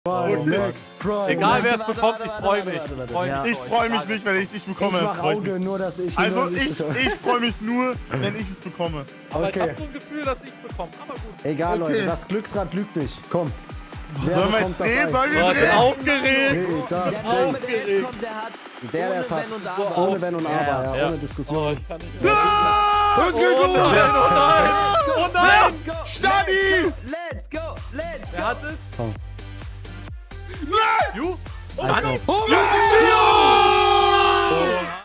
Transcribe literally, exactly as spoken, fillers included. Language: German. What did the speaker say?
Prime, Max, Prime. Egal wer es bekommt, ich freue mich. warte, warte, freu ja. mich Ich freue mich nicht, wenn ich es nicht bekomme. Ich mach Freu Auge, mich. nur dass ich Also nur nicht ich, bekomme. ich freue mich nur, wenn ich es bekomme. Aber ich Okay. hab so ein Gefühl, dass ich es bekomme. Aber gut. Egal, Okay. Leute, das Glücksrad lügt nicht. Komm. Wer Sollen wir bekommt jetzt das drehen? Ei? Sollen wir Boah, ich bin drehen? aufgeregt. Nee, das Der Ding. Name, der jetzt kommt, der hat Der, der es ohne hat. Wenn und Aber. Ohne Wenn und Aber, ja, Ja. ohne Diskussion. Oh, ich kann nicht. Ah, es geht Oh los! nein, oh nein! Oh nein! Let's go! Stani! Let's go! Let's Wer go! hat es? Komm. You? Oh Also. Mann! Ja!